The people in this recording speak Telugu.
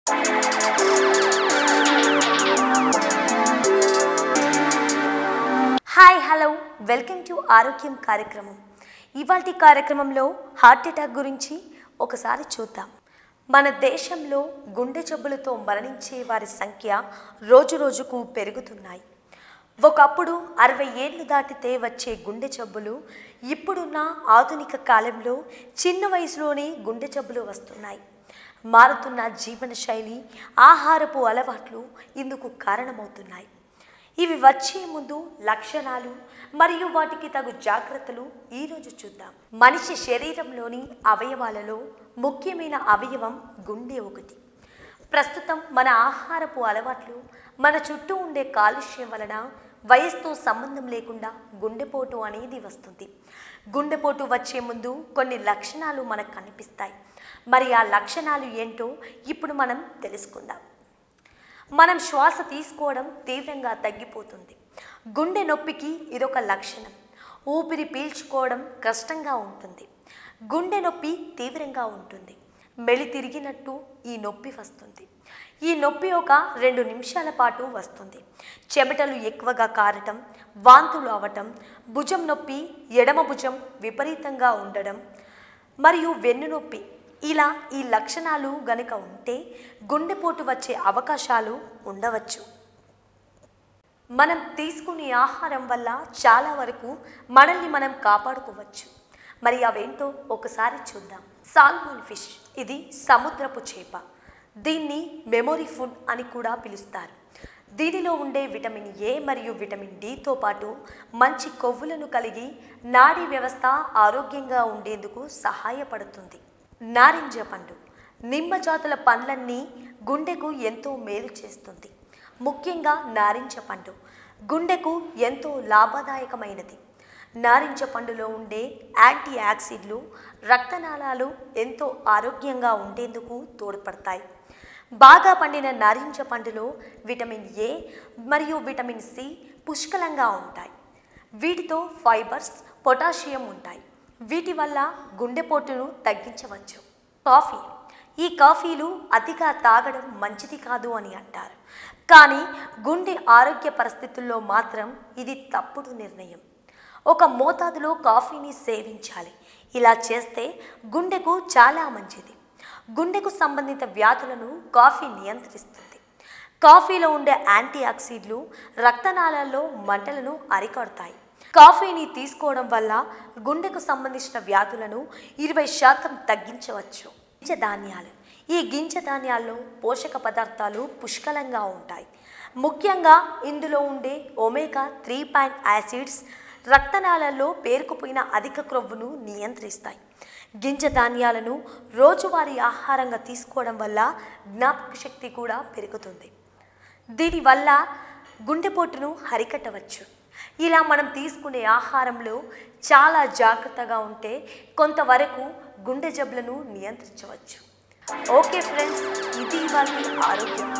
హాయ్ హలో వెల్కమ్ టు ఆరోగ్యం కార్యక్రమం. ఇవాల్టి కార్యక్రమంలో హార్ట్ అటాక్ గురించి ఒకసారి చూద్దాం. మన దేశంలో గుండె జబ్బులతో మరణించే వారి సంఖ్య రోజురోజుకు పెరుగుతున్నాయి. ఒకప్పుడు 60 ఏళ్లు దాటితే వచ్చే గుండె జబ్బులు ఇప్పుడున్న ఆధునిక కాలంలో చిన్న వయసులోనే గుండె జబ్బులు వస్తున్నాయి. మారుతున్న జీవనశైలి, ఆహారపు అలవాట్లు ఇందుకు కారణమవుతున్నాయి. ఇవి వచ్చే ముందు లక్షణాలు మరియు వాటికి తగు జాగ్రత్తలు ఈరోజు చూద్దాం. మనిషి శరీరంలోని అవయవాలలో ముఖ్యమైన అవయవం గుండె ఒకటి. ప్రస్తుతం మన ఆహారపు అలవాట్లు, మన చుట్టూ ఉండే కాలుష్యం వలన వయసుతో సంబంధం లేకుండా గుండెపోటు అనేది వస్తుంది. గుండెపోటు వచ్చే ముందు కొన్ని లక్షణాలు మనకు కనిపిస్తాయి. మరి ఆ లక్షణాలు ఏంటో ఇప్పుడు మనం తెలుసుకుందాం. మనం శ్వాస తీసుకోవడం తీవ్రంగా తగ్గిపోతుంది. గుండె నొప్పికి ఇదొక లక్షణం. ఊపిరి పీల్చుకోవడం కష్టంగా ఉంటుంది. గుండె నొప్పి తీవ్రంగా ఉంటుంది. మెలి తిరిగినట్టు ఈ నొప్పి వస్తుంది. ఈ నొప్పి ఒక 2 నిమిషాల పాటు వస్తుంది. చెమటలు ఎక్కువగా కారటం, వాంతులు అవటం, భుజం నొప్పి, ఎడమ భుజం విపరీతంగా ఉండడం మరియు వెన్ను నొప్పి, ఇలా ఈ లక్షణాలు గనుక ఉంటే గుండెపోటు వచ్చే అవకాశాలు ఉండవచ్చు. మనం తీసుకునే ఆహారం వల్ల చాలా వరకు మనల్ని మనం కాపాడుకోవచ్చు. మరి అవేంటో ఒకసారి చూద్దాం. సాల్మన్ ఫిష్, ఇది సముద్రపు చేప. దీన్ని మెమొరీ ఫుడ్ అని కూడా పిలుస్తారు. దీనిలో ఉండే విటమిన్ ఏ మరియు విటమిన్ డితో పాటు మంచి కొవ్వులను కలిగి నాడీ వ్యవస్థ ఆరోగ్యంగా ఉండేందుకు సహాయపడుతుంది. నారింజ పండు, నిమ్మ జాతుల పండ్లన్నీ గుండెకు ఎంతో మేలు చేస్తుంది. ముఖ్యంగా నారింజ పండు గుండెకు ఎంతో లాభదాయకమైనది. నారింజ పండులో ఉండే యాంటీ యాక్సిడ్లు రక్తనాళాలు ఎంతో ఆరోగ్యంగా ఉండేందుకు తోడ్పడతాయి. బాగా పండిన నారింజ పండులో విటమిన్ ఏ మరియు విటమిన్ సి పుష్కలంగా ఉంటాయి. వీటితో ఫైబర్స్, పొటాషియం ఉంటాయి. వీటి వల్ల గుండెపోటును తగ్గించవచ్చు. కాఫీ, ఈ కాఫీలు అతిగా తాగడం మంచిది కాదు అని అంటారు. కానీ గుండె ఆరోగ్య పరిస్థితుల్లో మాత్రం ఇది తప్పుడు నిర్ణయం. ఒక మోతాదులో కాఫీని సేవించాలి. ఇలా చేస్తే గుండెకు చాలా మంచిది. గుండెకు సంబంధిత వ్యాధులను కాఫీ నియంత్రిస్తుంది. కాఫీలో ఉండే యాంటీ ఆక్సిడ్లు రక్తనాళాల్లో మంటలను అరికడతాయి. కాఫీని తీసుకోవడం వల్ల గుండెకు సంబంధించిన వ్యాధులను 20% తగ్గించవచ్చు. గింజధాన్యాలు, ఈ గింజధాన్యాల్లో పోషక పదార్థాలు పుష్కలంగా ఉంటాయి. ముఖ్యంగా ఇందులో ఉండే ఒమేగా 3 యాసిడ్స్ రక్తనాళాల్లో పేరుకుపోయిన అధిక క్రొవ్వును నియంత్రిస్తాయి. గింజధాన్యాలను రోజువారీ ఆహారంగా తీసుకోవడం వల్ల జ్ఞాపక శక్తి కూడా పెరుగుతుంది. దీనివల్ల గుండెపోటును అరికట్టవచ్చు. ఇలా మనం తీసుకునే ఆహారంలో చాలా జాగ్రత్తగా ఉంటే కొంతవరకు గుండె జబ్బులను నియంత్రించవచ్చు. ఓకే ఫ్రెండ్స్, ఇది ఇవాళ ఆరోగ్యం.